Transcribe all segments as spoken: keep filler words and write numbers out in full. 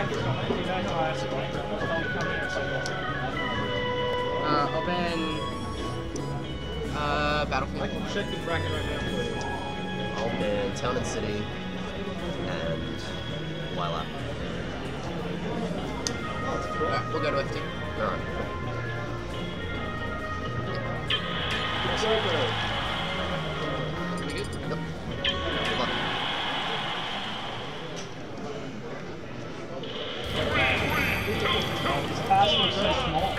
Uh, open uh, Battlefield. I can check the bracket right now for you. Open Town and City and Lilac. Yeah, we'll go to F two. Alright. It's over. We good? Yep. Good luck. This pass was so small.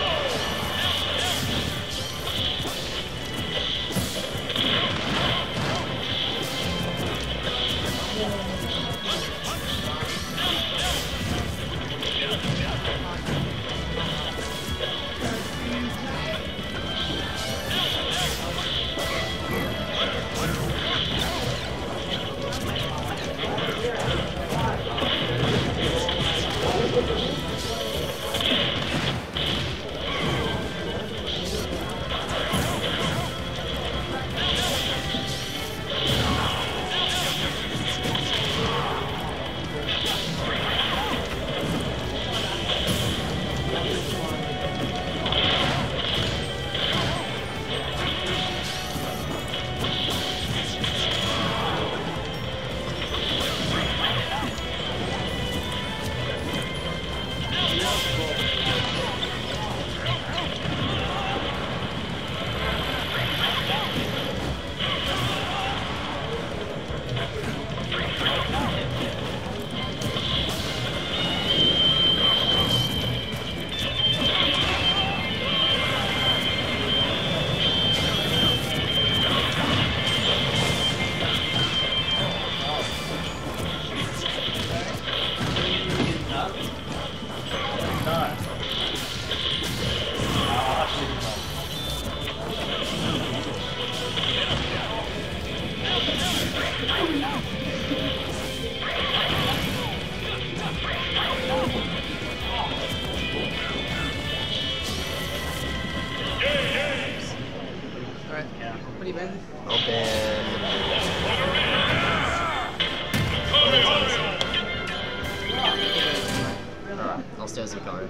Alright. What do you been? Open. Alright, I'll stay as a card.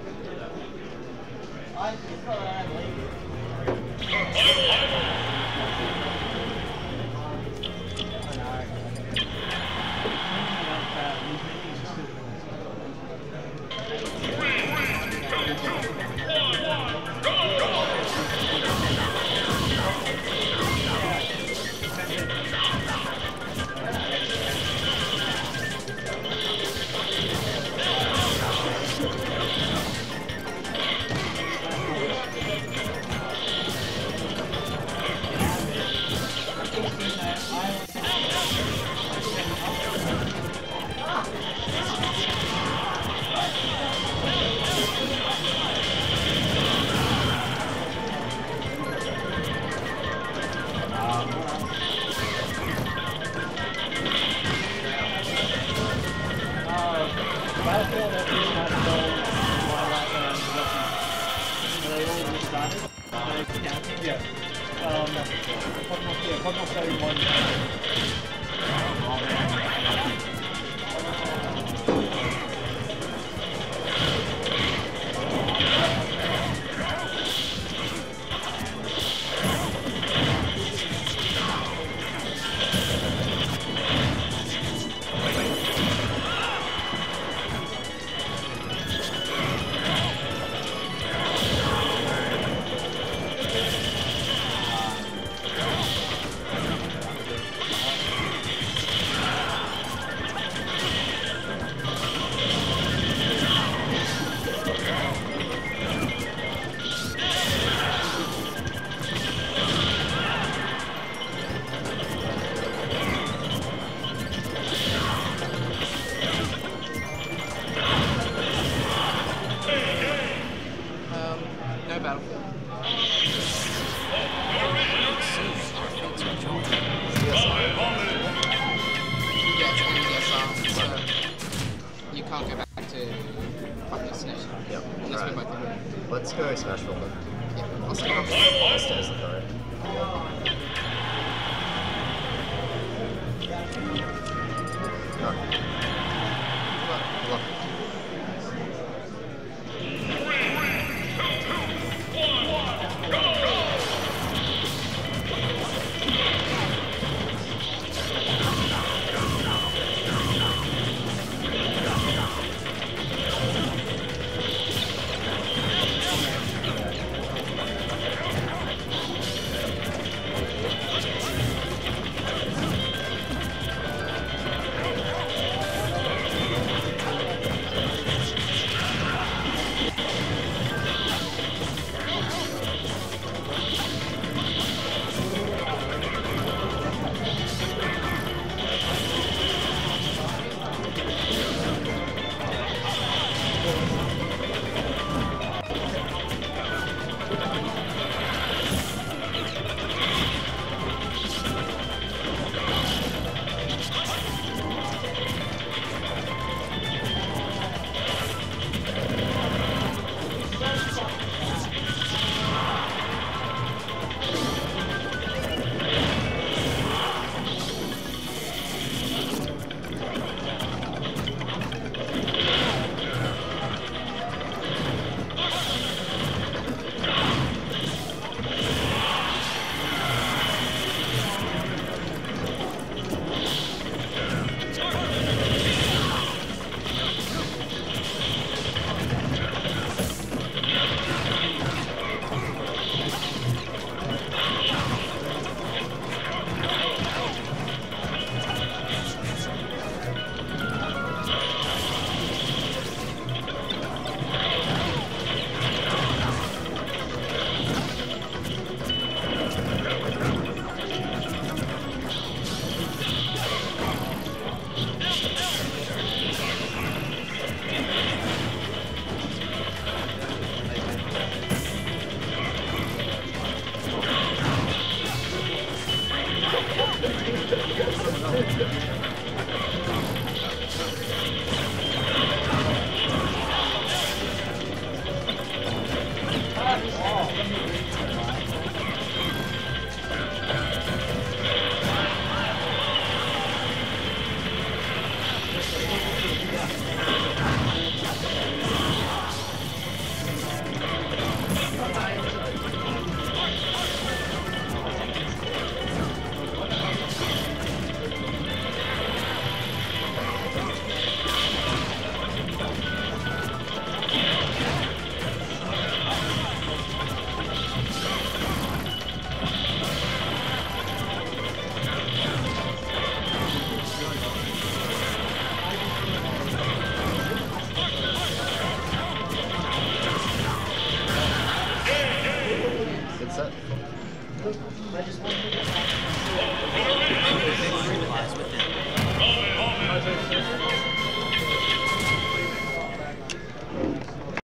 Battlefield at least has no Lilac and Lucky. Are they all restarted? Are they counting? Yeah. Um, Pokemon, yeah, Pokemon Stadium one. Um, no Battlefield. Yeah, it's only D S R, so you can't go back to Final Destination. Yep. Unless we Alright. both agree. Let's go Smash Roll then. Yeah, I'll stay on. I'll stay as the card. Alright. Well, Good luck. I just want to get back to my Big, big, big replies with